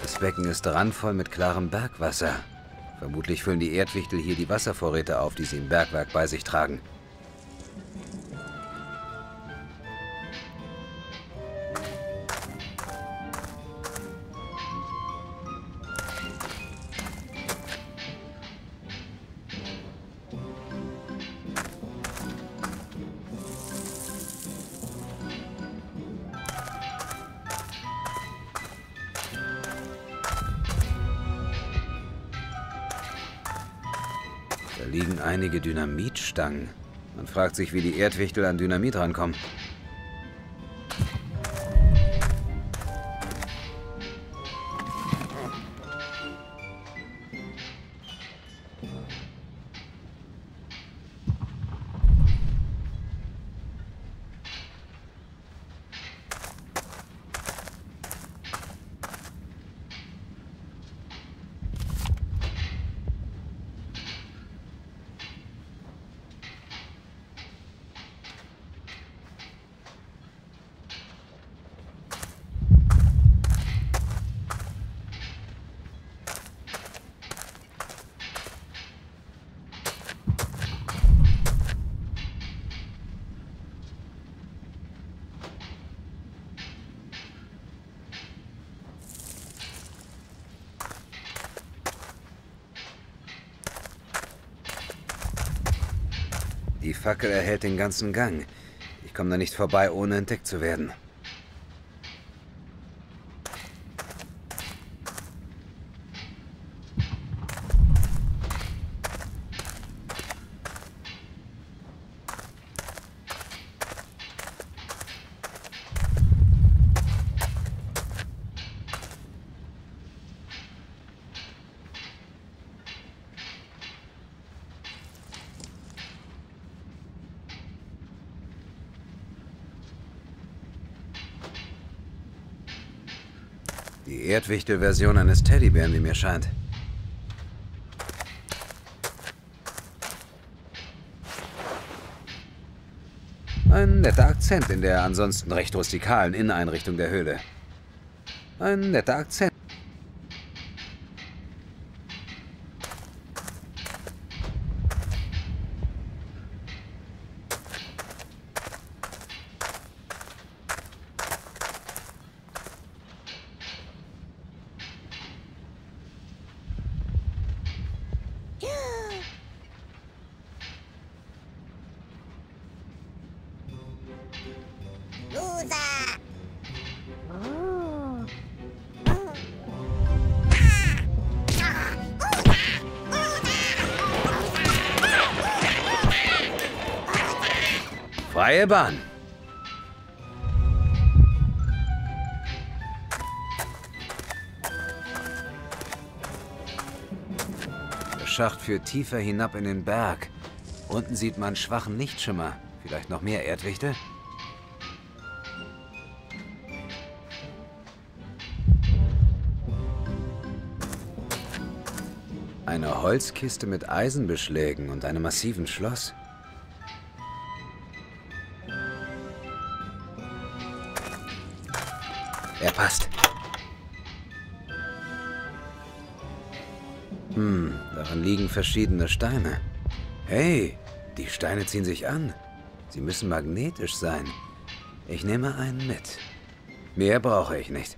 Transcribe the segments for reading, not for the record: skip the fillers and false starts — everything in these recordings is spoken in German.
Das Becken ist randvoll mit klarem Bergwasser. Vermutlich füllen die Erdwichtel hier die Wasservorräte auf, die sie im Bergwerk bei sich tragen. Da liegen einige Dynamitstangen. Man fragt sich, wie die Erdwichtel an Dynamit rankommen. Die Fackel erhält den ganzen Gang. Ich komme da nicht vorbei, ohne entdeckt zu werden. Die Erdwichtel-Version eines Teddybären, wie mir scheint. Ein netter Akzent in der ansonsten recht rustikalen Inneneinrichtung der Höhle. Ein netter Akzent. Freie Bahn. Der Schacht führt tiefer hinab in den Berg. Unten sieht man schwachen Lichtschimmer. Vielleicht noch mehr Erdwichtel? Eine Holzkiste mit Eisenbeschlägen und einem massiven Schloss. Er passt. Darin liegen verschiedene Steine. Hey, die Steine ziehen sich an. Sie müssen magnetisch sein. Ich nehme einen mit. Mehr brauche ich nicht.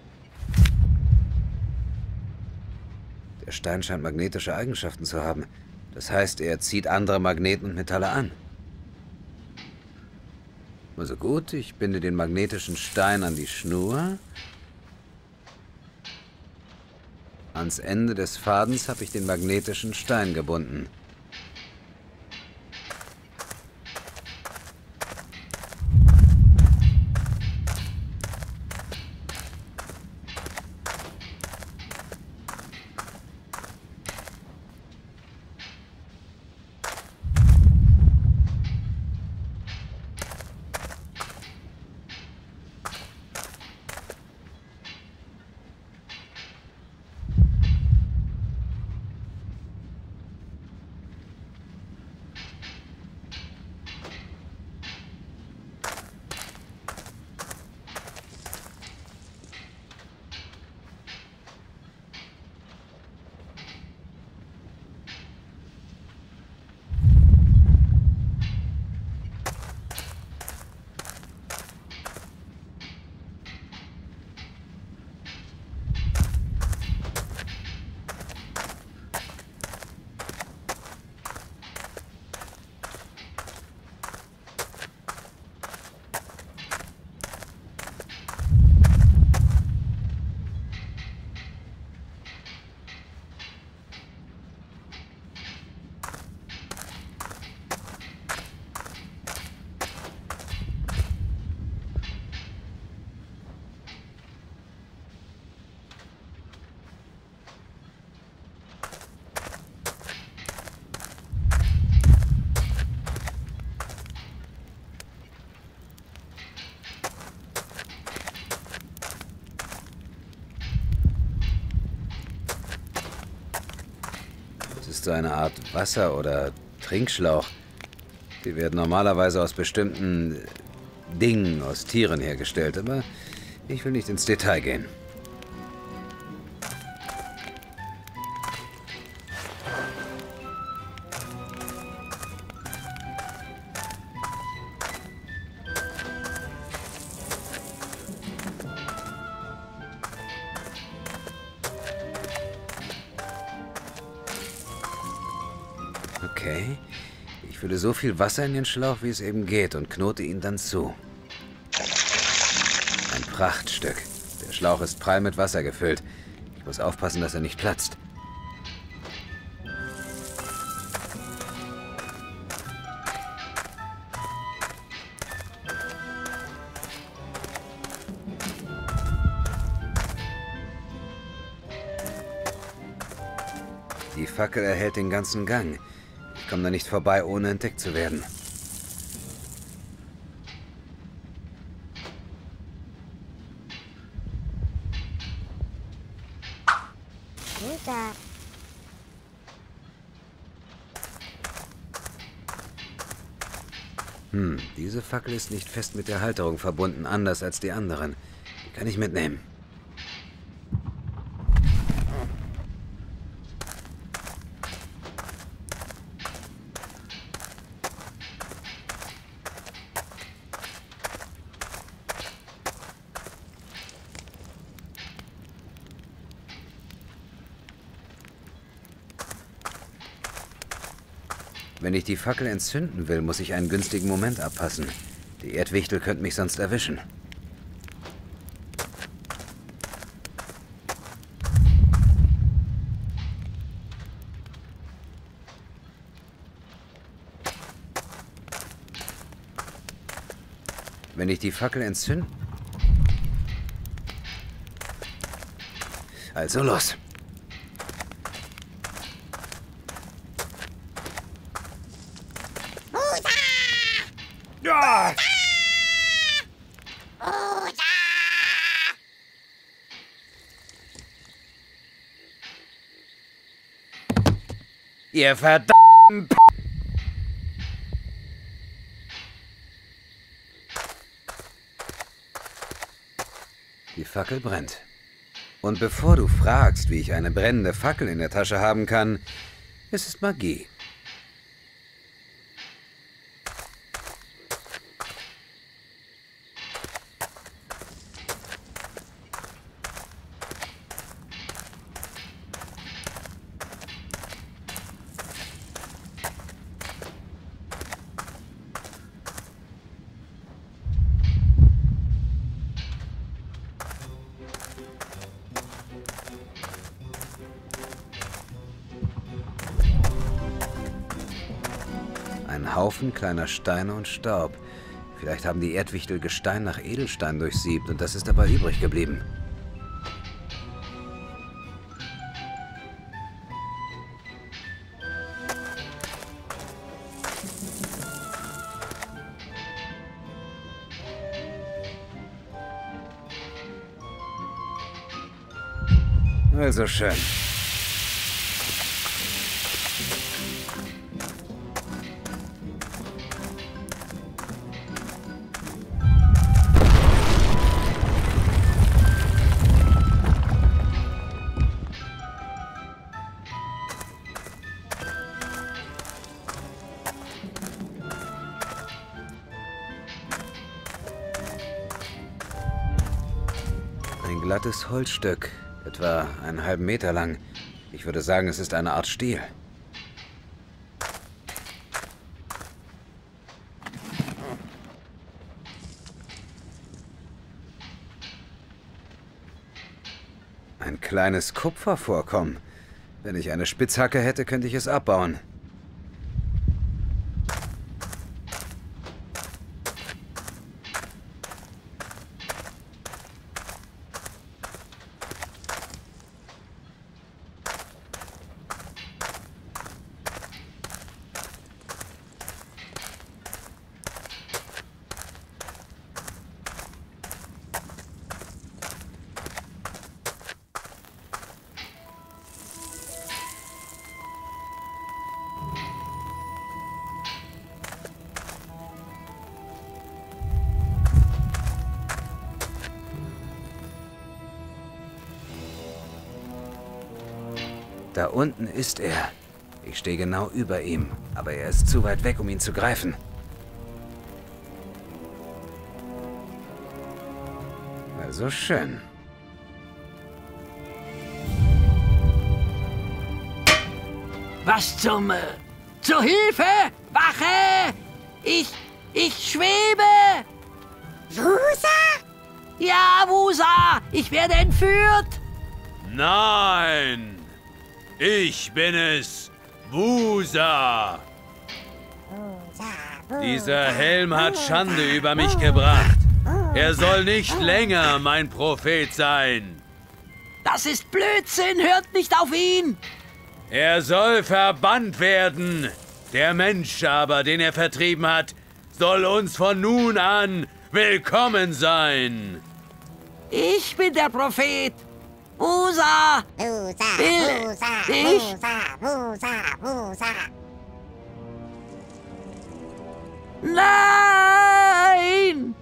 Der Stein scheint magnetische Eigenschaften zu haben. Das heißt, er zieht andere Magneten und Metalle an. Also gut, ich binde den magnetischen Stein an die Schnur. Ans Ende des Fadens habe ich den magnetischen Stein gebunden. ist so eine Art Wasser- oder Trinkschlauch. Die werden normalerweise aus bestimmten Dingen, aus Tieren hergestellt, aber ich will nicht ins Detail gehen. Okay. Ich fülle so viel Wasser in den Schlauch, wie es eben geht, und knote ihn dann zu. Ein Prachtstück. Der Schlauch ist prall mit Wasser gefüllt. Ich muss aufpassen, dass er nicht platzt. Die Fackel erhält den ganzen Gang. Ich komme da nicht vorbei, ohne entdeckt zu werden. Diese Fackel ist nicht fest mit der Halterung verbunden, anders als die anderen. Die kann ich mitnehmen. Wenn ich die Fackel entzünden will, muss ich einen günstigen Moment abpassen. Die Erdwichtel könnten mich sonst erwischen. Wenn ich die Fackel entzünde... Also los! Ja! Ihr verdammten... Die Fackel brennt. Und bevor du fragst, wie ich eine brennende Fackel in der Tasche haben kann, es ist Magie. Ein Haufen kleiner Steine und Staub. Vielleicht haben die Erdwichtel Gestein nach Edelstein durchsiebt und das ist dabei übrig geblieben. Also schön. Ein glattes Holzstück, etwa einen halben Meter lang. Ich würde sagen, es ist eine Art Stiel. Ein kleines Kupfervorkommen. Wenn ich eine Spitzhacke hätte, könnte ich es abbauen. Da unten ist er. Ich stehe genau über ihm, aber er ist zu weit weg, um ihn zu greifen. Also schön. Was zum... Zur Hilfe! Wache! Ich schwebe! Wusa? Ja, Wusa! Ich werde entführt! Nein! Ich bin es, Wusa! Dieser Helm hat Schande über mich gebracht. Er soll nicht länger mein Prophet sein. Das ist Blödsinn! Hört nicht auf ihn! Er soll verbannt werden. Der Mensch aber, den er vertrieben hat, soll uns von nun an willkommen sein. Ich bin der Prophet! Wusa! Wusa, Will Wusa, ich? Wusa, Wusa, Wusa. Nein!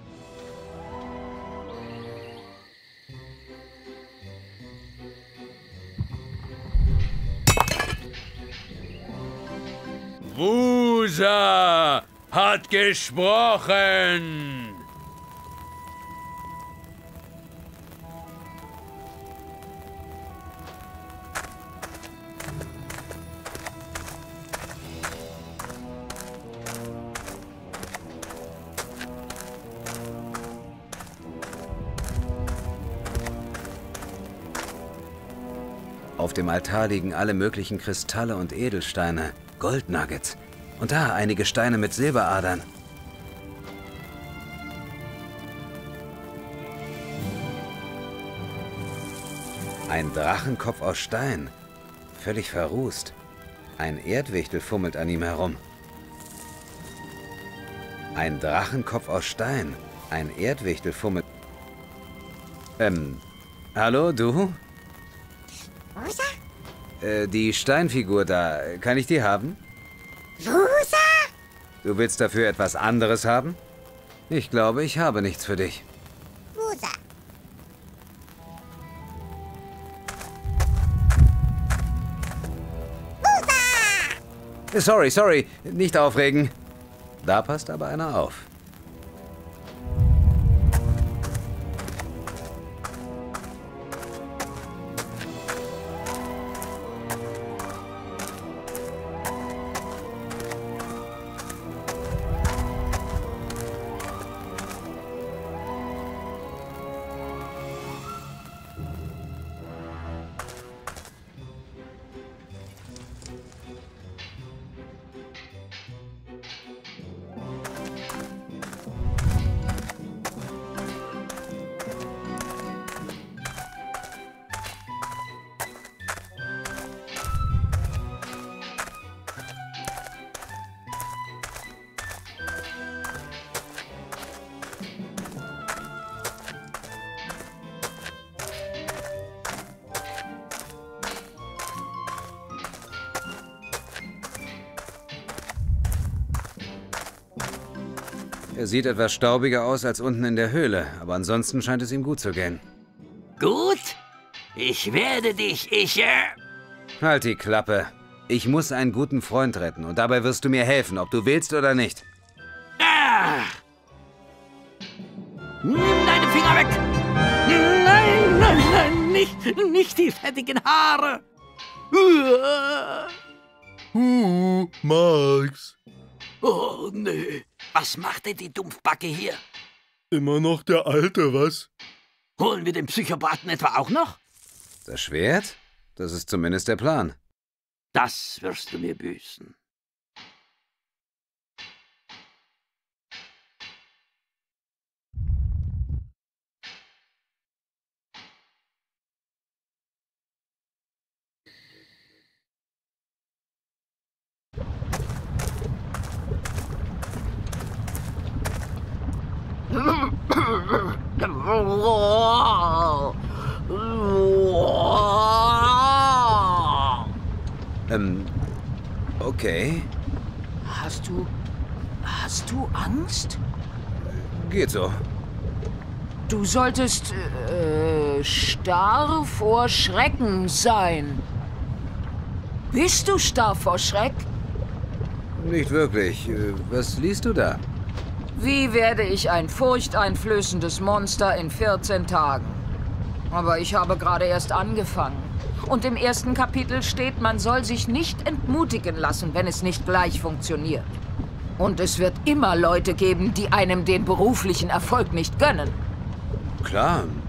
Wusa hat gesprochen. Auf dem Altar liegen alle möglichen Kristalle und Edelsteine, Goldnuggets. Und da einige Steine mit Silberadern. Ein Drachenkopf aus Stein. Völlig verrußt. Ein Erdwichtel fummelt an ihm herum. Ein Drachenkopf aus Stein. Ein Erdwichtel fummelt... hallo, du? Wusa? Die Steinfigur da, kann ich die haben? Wusa? Du willst dafür etwas anderes haben? Ich glaube, ich habe nichts für dich. Wusa. Sorry, nicht aufregen. Da passt aber einer auf. Er sieht etwas staubiger aus als unten in der Höhle, aber ansonsten scheint es ihm gut zu gehen. Gut? Ich werde dich, Halt die Klappe. Ich muss einen guten Freund retten und dabei wirst du mir helfen, ob du willst oder nicht. Nimm deine Finger weg! Nein, nicht die fettigen Haare! Max. Oh, nö. Was macht denn die Dumpfbacke hier? Immer noch der Alte, was? Holen wir den Psychopathen etwa auch noch? Das Schwert? Das ist zumindest der Plan. Das wirst du mir büßen. Okay. Hast du Angst? Geht so. Du solltest starr vor Schrecken sein. Bist du starr vor Schreck? Nicht wirklich. Was liest du da? Wie werde ich ein furchteinflößendes Monster in 14 Tagen? Aber ich habe gerade erst angefangen. Und im ersten Kapitel steht, man soll sich nicht entmutigen lassen, wenn es nicht gleich funktioniert. Und es wird immer Leute geben, die einem den beruflichen Erfolg nicht gönnen. Klar,